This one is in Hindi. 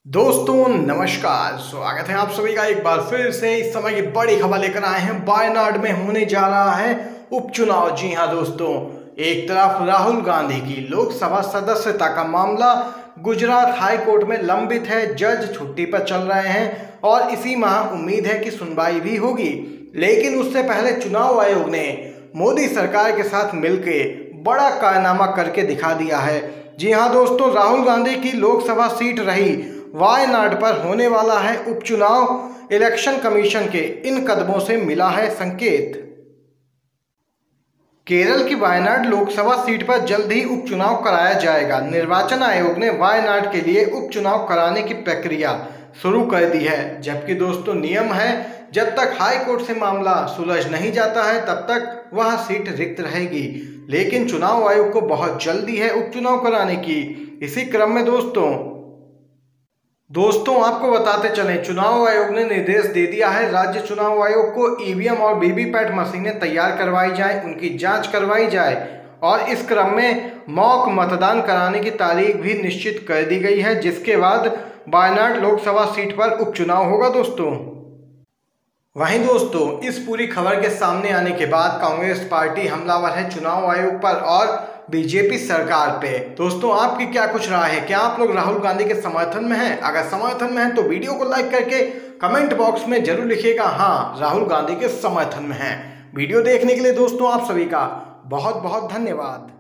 दोस्तों नमस्कार, स्वागत है आप सभी का एक बार फिर से। इस समय की बड़ी खबर लेकर आए हैं। वायनाड में होने जा रहा है उपचुनाव। जी हां दोस्तों, एक तरफ राहुल गांधी की लोकसभा सदस्यता का मामला गुजरात हाई कोर्ट में लंबित है। जज छुट्टी पर चल रहे हैं और इसी माह उम्मीद है कि सुनवाई भी होगी। लेकिन उससे पहले चुनाव आयोग ने मोदी सरकार के साथ मिलकर बड़ा कारनामा करके दिखा दिया है। जी हां दोस्तों, राहुल गांधी की लोकसभा सीट रही वायनाड पर होने वाला है उपचुनाव। इलेक्शन कमीशन के इन कदमों से मिला है संकेत। केरल की वायनाड लोकसभा सीट पर जल्द ही उपचुनाव कराया जाएगा। निर्वाचन आयोग ने वायनाड के लिए उपचुनाव कराने की प्रक्रिया शुरू कर दी है। जबकि दोस्तों नियम है, जब तक हाई कोर्ट से मामला सुलझ नहीं जाता है तब तक वह सीट रिक्त रहेगी। लेकिन चुनाव आयोग को बहुत जल्दी है उपचुनाव कराने की। इसी क्रम में दोस्तों आपको बताते चलें, चुनाव आयोग ने निर्देश दे दिया है राज्य चुनाव आयोग को ईवीएम और वीवीपैट मशीनें तैयार करवाई जाएं, उनकी जांच करवाई जाए और इस क्रम में मॉक मतदान कराने की तारीख भी निश्चित कर दी गई है, जिसके बाद वायनाड लोकसभा सीट पर उपचुनाव होगा दोस्तों। वहीं दोस्तों इस पूरी खबर के सामने आने के बाद कांग्रेस पार्टी हमलावर है चुनाव आयोग पर और बीजेपी सरकार पे। दोस्तों आपकी क्या कुछ राय है? क्या आप लोग राहुल गांधी के समर्थन में हैं? अगर समर्थन में हैं तो वीडियो को लाइक करके कमेंट बॉक्स में जरूर लिखिएगा हाँ राहुल गांधी के समर्थन में हैं। वीडियो देखने के लिए दोस्तों आप सभी का बहुत बहुत धन्यवाद।